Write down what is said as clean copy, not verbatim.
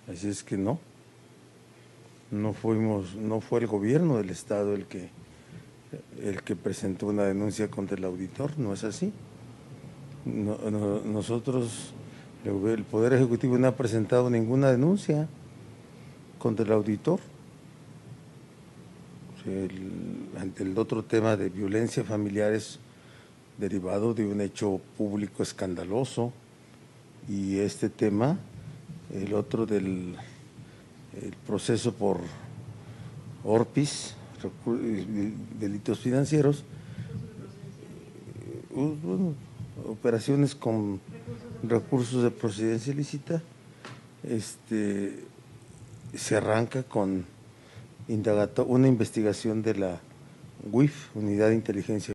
Así es que no fue el gobierno del Estado el que presentó una denuncia contra el auditor, no es así. Nosotros, el Poder Ejecutivo no ha presentado ninguna denuncia contra el auditor. Ante el otro tema de violencia familiar es derivado de un hecho público escandaloso, y este tema, el otro del el proceso por ORPIS, delitos financieros, bueno, operaciones con recursos de procedencia ilícita, se arranca con una investigación de la UIF, Unidad de Inteligencia